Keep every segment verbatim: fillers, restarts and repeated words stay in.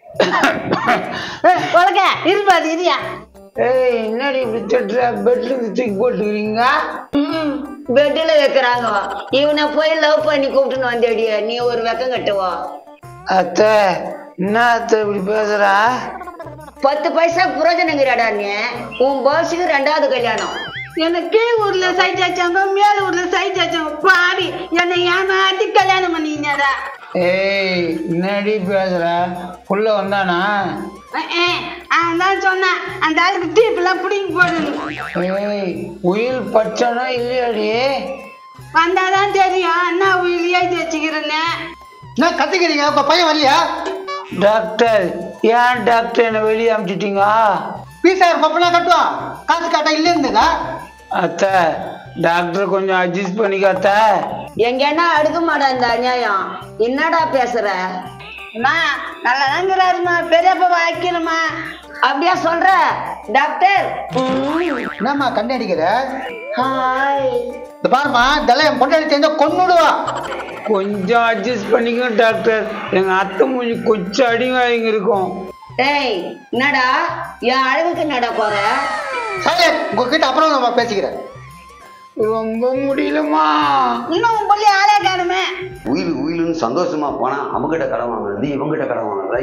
உலக இருப்பாது இரியா. ஏய் என்னடி இப்படி திட்டுற? பெட்ல இருந்து தூக்கி போட்டுக்கிறீங்க. பெட்ல வைக்கிறாங்க. இவனை போய் லவ் பண்ணி கூப்பிட்டுன்னு வந்தேடிய, நீ ஒரு வெக்கம் கட்டுவா. அத்தை என்ன அத்தை இப்படி பேசுறா? பத்து பைசா புரோஜனங்கிறாடா நீ. உன் பாஸுக்கு ரெண்டாவது கல்யாணம். எனக்கு ஊர்ல சைட் ஆச்சாங்க, மேல ஊர்ல சைட் ஆச்சாங்க. பாடி என்னை ஏமாத்தி கல்யாணம் பண்ணினாரா? ஏய் என்னடி பேசுற? புள்ள வந்தானா? அதான் சொன்னேன், அந்த ஆளுக்கு டீப்பெல்லாம் பிடிங்கி போடணும். ஏய் உயில் பச்சானா இல்லையாடி? வந்தாதான் தெரியும் என்ன உயில் எழுதி வச்சுக்கிறேன்னு. என்ன கத்துக்கிறீங்க? உங்க பையன் வரலையா? டாக்டர் ஏன் டாக்டர் என்ன வெளியே அனுப்பிச்சிட்டீங்க? பீசாயிரம் பப்பெல்லாம் கட்டுவான், காசு காட்டா இல்ல இருந்ததா? அத்தை டாக்டர் கொஞ்சம் அட்ஜஸ்ட் பண்ணிக்காத்த. எங்கன்னா அடுக்க மாட்டா இந்த அநியாயம். என்னடா பேசுற? நல்லாதாங்கிறாருமா, பெரியப்பா வாய்க்கணுமா அப்படியா சொல்ற? டாக்டர் என்னம்மா கண்ணு அடிக்கிற? ஹாய் இந்த பாருமா, இதெல்லாம் என் பொண்ணு தெரிஞ்சா கொன்னுடுவா. கொஞ்சம் அட்ஜஸ்ட் பண்ணிக்க டாக்டர். எங்க அத்தை மூஞ்சி கொஞ்சம் அடிவாங்க இருக்கும். டேய் என்னடா என் அழகுக்கு என்னடா போற? சரி உங்ககிட்ட அப்புறம் நம்ம பேசிக்கிறேன். ரொம்ப முடியலமா. இன்னும் சொல்லி ஆளே காணுமே. உயிர் உயிலுன்னு சந்தோஷமா போனா அவங்ககிட்ட கடன் வாங்குறது, இவங்ககிட்ட கடன் வாங்குறதா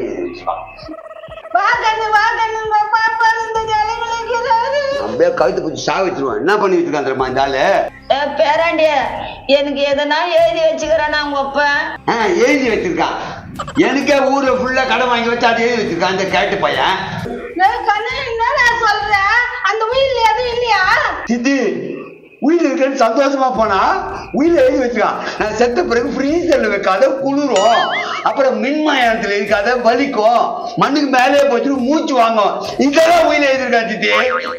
அப்படியே கழுத்து பிடிச்சி சா வச்சிருவான். என்ன பண்ணி வச்சிருக்கான் தெரியுமா இந்த ஆளு? பேராண்டிய எனக்கு எதனா எழுதி வச்சுக்கிறேன் உங்க அப்ப. எழுதி வச்சிருக்கான். எனக்கே ஊர்ல ஃபுல்லா கடன் வாங்கி வச்சு அதை எழுதி வச்சிருக்கான் இந்த கேட்டு பையன். என்னடா சொல்ற? அந்த உயிர் எதுவும் இல்லையா? சித்தி உயிர் இருக்குன்னு சந்தோஷமா போனா உயிர் எழுதி வச்சிருக்கான். நான் செத்த பிறகு ஃப்ரீசர்ல வைக்காத குளிரும், அப்புறம் மின்மயத்துல இருக்காத வலிக்கும், மண்ணுக்கு மேலே போச்சு மூச்சு வாங்கும். இதெல்லாம் உயிர் எழுதிருக்கான் சித்தி.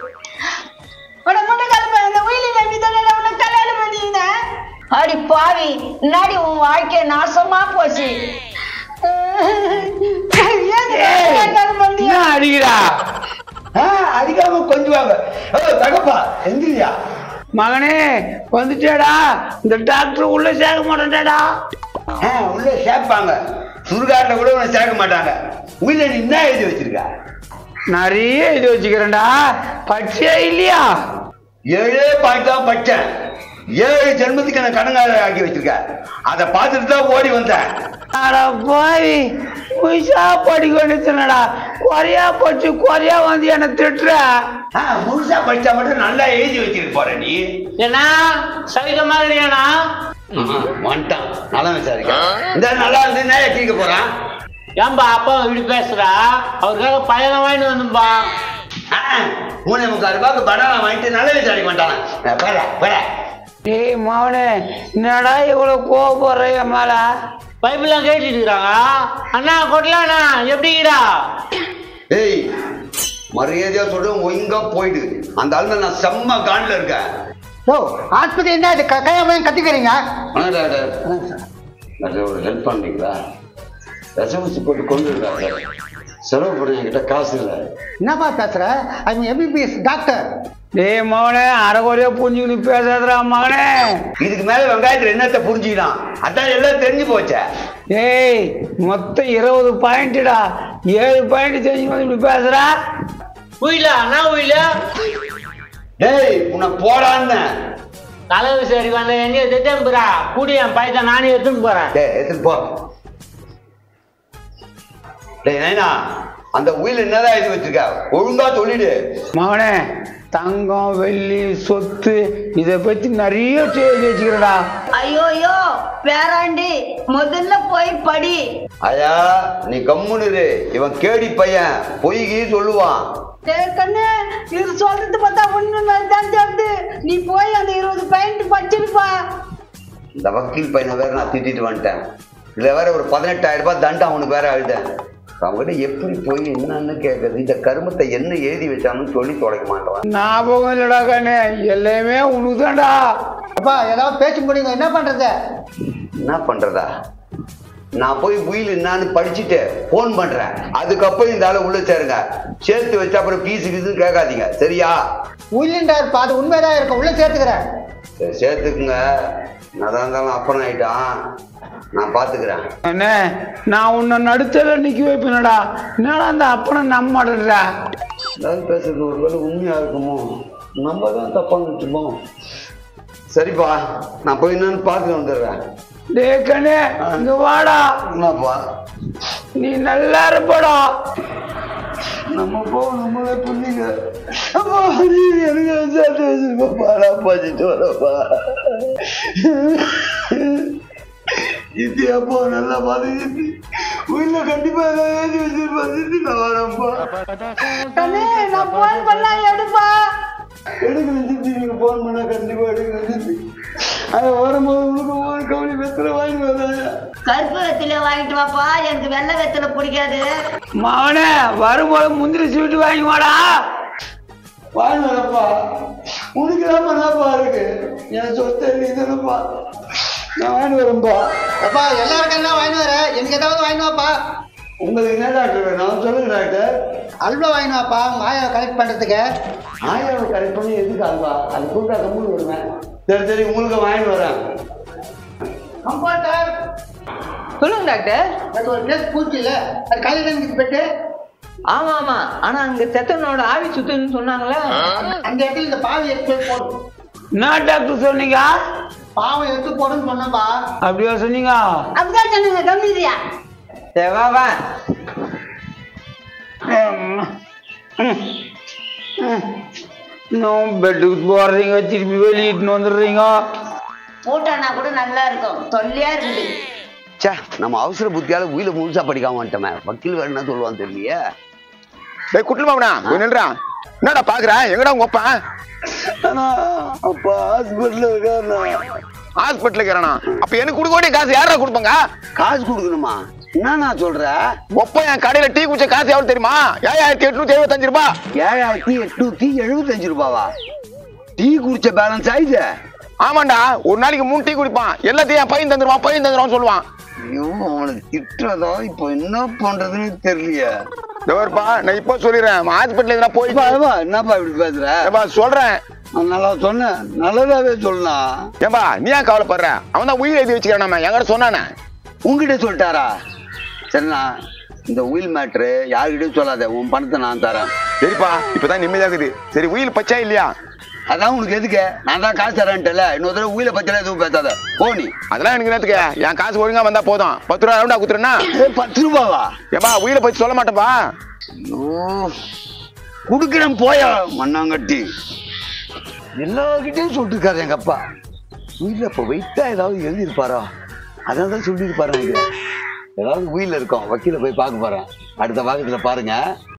அடி பாவி, நாடி உன் வாழ்க்கை நாசமா போச்சு. அடிக்கிறா அடிக்காம கொஞ்சுவாங்க. தகப்பா எந்திரியா மகனே வந்துட்டேடா. இந்த டாக்டர் உள்ள சேர்க்க மாட்டேன்டா. உள்ள சேர்ப்பாங்க, சுடுகாட்டுல கூட உன்னை சேர்க்க மாட்டாங்க. உள்ள நீ என்ன எழுதி வச்சிருக்க? நிறைய எழுதி வச்சுக்கிறேன்டா. பச்சையா இல்லையா? ஏழே பாயிண்ட் தான் பச்சேன். ஏழு ஜென்மத்துக்கு என்ன கடங்கார ஆக்கி வச்சிருக்க. அதை பார்த்துட்டு தான் ஓடி வந்தேன். போய் முழுசா படிக்க வேண்டியதுடா. குறையா போச்சு, குறையா வந்து என்ன திட்டுற. முழுசா படிச்சா மட்டும் நல்லா எழுதி வச்சிருக்க போற நீ. ஏன்னா சவித மாதிரியானா வந்துட்டான். நல்லா விசாரிக்க இந்த நல்லா இருந்து நேரம் கேட்க போறான். ஏன்பா அப்பா இப்படி பேசுறா? அவருக்காக பையனை வாங்கிட்டு வந்தும்பா. மூணே முக்கால் ரூபாய்க்கு பனானா வாங்கிட்டு நல்லா விசாரிக்க மாட்டானா? ஏய் மவனே, என்னடா இவ்வளவு கோபப்படுற என் மேல? பைபிள்லாம் கேட்டுட்டு இருக்கிறாங்க. அண்ணா கொட்டலாண்ணா எப்படிடா? ஏய் மரியாதையா சொல்ற, ஒழுங்கா போயிடு. அந்த ஆளு நான் செம்ம காண்டில் இருக்கேன். ஓ ஆஸ்பத்திரி என்ன இது கையாமையும் கத்திக்கிறீங்க? ஒரு ஹெல்ப் பண்றீங்களா? ரசமசி போட்டு கொண்டு இருக்காங்க. செலவு பண்ண என்கிட்ட காசு இல்லை. என்னப்பா பேசுற? I MBBS doctor. டேய் மவனே, அரைக்குறையா புரிஞ்சுக்கிட்டு பேசாதடா மகனே. இதுக்கு மேல வெங்காயத்துல என்னத்தை புரிஞ்சுக்கலாம்? அதான் எல்லாம் தெரிஞ்சு போச்சே. ஏய் மொத்தம் இருபது பாயிண்ட்டுடா. ஏழு பாயிண்ட் தெரிஞ்சு வந்து இப்படி பேசுறா. உயிலா அண்ணா உயிலா? டேய் உன்னை போடான்னு தலைவு சரி வந்த எங்க திட்டம்புறா கூடி என் பையத்தை நானே எடுத்துன்னு போறேன். டேய் எடுத்துன்னு போ. டேய் நைனா, அந்த உயில் என்னதான் எழுதி வச்சிருக்க? ஒழுங்கா சொல்லிடு. மகனே, தங்கம் வெள்ளி சொத்து இதை பத்தி நிறைய எழுதி வச்சுக்கிறடா. ஐயோயோ பேராண்டி, முதல்ல போய் படி. ஐயா நீ கம்முனு. இவன் கேடி பையன், பொய்கி சொல்லுவான். கண்ணு இது சொல்றது பார்த்தா ஒண்ணு தான் தெரியுது. நீ போய் அந்த இருபது பாயிண்ட் படிச்சிருப்பா. இந்த வக்கீல் பையனை வேற நான் திட்டிட்டு வந்துட்டேன். இதுல வேற ஒரு பதினெட்டாயிரம் ரூபாய் தண்டா அவனுக்கு வேற அழுதேன். அவங்ககிட்ட எப்படி போய் என்னன்னு கேட்கறது? இந்த கருமத்தை என்ன எழுதி வச்சான்னு சொல்லி தொலைக்க மாட்டான். ஞாபகம் இல்லடா கண்ணே, எல்லாமே உனக்கு தான்டா. அப்பா ஏதாவது பேச்சு முடியுங்க, என்ன பண்றது? என்ன பண்றதா? நான் போய் உயில் என்னான்னு படிச்சுட்டு போன் பண்றேன். அதுக்கப்புறம் இந்த ஆளை உள்ள சேருங்க. சேர்த்து வச்சா அப்புறம் பீஸு கீஸுன்னு கேட்காதீங்க, சரியா? உயிலின்டா இருப்பா, அது உண்மைதான் இருக்கும். உள்ள சேர்த்துக்கிறேன். சரி சேர்த்துக்குங்க. என்னதான் இருந்தாலும் அப்புறம் ஆயிட்டான். நான் பாத்துக்கிறேன். அண்ணே நான் உன்னை நடுத்தல நிக்க வைப்பேனடா. என்னடா அந்த அப்பனை நம்ப மாட்டேன்றா. ஏதாவது பேசுறது ஒருவேளை உண்மையா இருக்குமோ, நம்ம தான் தப்பா நினைச்சுப்போம். சரிப்பா, நான் போய் என்னன்னு பார்த்துட்டு வந்துடுறேன். டே கண்ணே இங்க வாடா. என்னப்பா நீ நல்லா இருப்படா. நம்ம போ, நம்மளே புரிஞ்சுங்க. அப்பா நீ எனக்கு சேர்த்து வச்சிருப்பா, நான் பச்சிட்டு வரப்பா. இது அப்போ நல்லா பாத்துக்கிட்டு வீட்டுல கண்டிப்பா ஏதாவது வச்சிருப்பா. சித்தி நான் வரப்பா. கண்ணே நான் போன் பண்ணா எடுப்பா. எடுக்கிறேன் சித்தி, நீங்க போன் பண்ணா கண்டிப்பா எடுக்கிறேன் சித்தி. அது வரும்போது உங்களுக்கு ஒரு கவனி வெத்தலை வாங்கி வந்தாங்க. கருப்பு வெத்தில வாங்கிட்டு வாப்பா, எனக்கு வெள்ளை வெத்தில பிடிக்காது. மாவனே வரும்போது முந்திரி ஸ்வீட்டு வாங்கி வாடா. வாங்கி வரப்பா. உனக்கு தான் மனாப்பா இருக்கு, என் சொத்தை நீ தானப்பா. நான் வாங்கி வரேன்ப்பா. அப்பா எல்லாருக்கும் எல்லாம் வாங்கி வர, எனக்கு ஏதாவது வாங்கி வாப்பா. உங்களுக்கு என்ன டாக்டர் வேணும் சொல்லுங்க டாக்டர். அல்வா வாங்கி வாப்பா, உங்க ஆயாவை கலெக்ட் பண்றதுக்கு. ஆயாவை கரெக்ட் பண்ணி எதுக்கு அல்வா? அது கூட்டா கம்முன்னு வருவேன். சரி சரி, உங்களுக்கு வாங்கிட்டு வரேன். கம்பவுண்டர் சொல்லுங்க டாக்டர். அது ஒரு பிளேஸ் பூச்சி இல்ல, அது கையில இருந்து போயிட்டு. ஆமா ஆமா, ஆனா அங்க செத்தனோட ஆவி சுத்துன்னு சொன்னாங்களே, அந்த இடத்துல இந்த பாவை எடுத்து போடும். என்ன டாக்டர் சொன்னீங்க? பாவை எடுத்து போடுன்னு சொன்னப்பா. அப்படியா சொன்னீங்க? அப்படிதான் சொன்னீங்க, கம்மியா. சரி வா வா. இன்னும் பெட்டுக்கு போடுறீங்க, திருப்பி வெளியிட்டு வந்துடுறீங்க. போட்டானா கூட நல்லா இருக்கும், தொல்லையா இருக்குது. சே, நம்ம அவசர புத்தியால உயில முழுசா படிக்காம வந்துட்டோமே. வக்கீல் வேற என்ன சொல்லுவான்னு தெரியலையே. டேய் குட்ல மாமனா, போய் நில்றா. என்னடா பாக்குற? எங்கடா உங்க அப்பா? அப்பா ஹாஸ்பிட்டல்ல இருக்காருண்ணா. ஹாஸ்பிட்டல்ல இருக்கானா? அப்ப எனக்கு கொடுக்க வேண்டிய காசு யாரா கொடுப்பாங்க? காசு கொடுக்கணுமா? என்ன சொல்ற? ஒப்ப என் கடையில டீ குடிச்ச காசு எவ்வளவு தெரியுமா? ஏழாயிரத்தி எட்நூத்தி எழுபத்தஞ்சு ரூபாய். ஏழாயிரத்தி எட்நூத்தி எழுபத்தஞ்சு ரூபாவா? டீ குடிச்ச பேலன்ஸ் ஆயிடுச்சு. ஆமாண்டா, ஒரு நாளைக்கு மூணு டீ குடிப்பான். எல்லாத்தையும் என் பையன் தந்துருவான், பையன் தந்துருவான்னு சொல்லுவான். ஐயோ, அவனுக்கு திட்டுறதோ இப்போ என்ன பண்றதுன்னு தெரியலையே. தேவர்ப்பா, நான் இப்போ சொல்லிடுறேன். ஹாஸ்பிட்டல் எதுனா போய் என்னப்பா இப்படி பேசுற? ஏப்பா சொல்றேன். நல்லா சொன்னேன், நல்லதாவே சொன்னா. ஏப்பா நீ ஏன் கவலைப்படுற? அவன் தான் உயிர் எழுதி வச்சுக்கிறான், என்கிட்ட சொன்னானே. உங்ககிட்ட சொல்லிட்டாரா? சரிண்ணா, இந்த உயில் மேட்ரு யாருக்கிட்டையும் சொல்லாத. உன் பணத்தை நான் தரேன். சரிப்பா, இப்பதான் நிம்மதியாகுது. சரி, உயில் பச்சா இல்லையா? அதான் உனக்கு எதுக்கு? நான் தான் காசு தரேன்ட்டல. இன்னொரு தடவை உயில பத்திலாம் எதுவும் பேசாத. போனி. அதெல்லாம் எனக்கு நேரத்துக்கு என் காசு ஒழுங்கா வந்தா போதும். பத்து ரூபா ரவுண்டா குத்துறேன்னா? பத்து ரூபாவா? ஏப்பா உயிரை பத்தி சொல்ல மாட்டேப்பா. ஐயோ, குடுக்கிறேன் போயா மண்ணாங்கட்டி. எல்லார்கிட்டையும் சொல்லிட்டு இருக்காரு எங்க அப்பா. உயில இப்ப வெயிட்டா ஏதாவது எழுதியிருப்பாரா? அதான் தான் சொல்லியிருப்பாரு. ஏதாவது உயில இருக்கோம், வக்கீல போய் பார்க்க போறேன். அடுத்த பாகத்துல பாருங்க.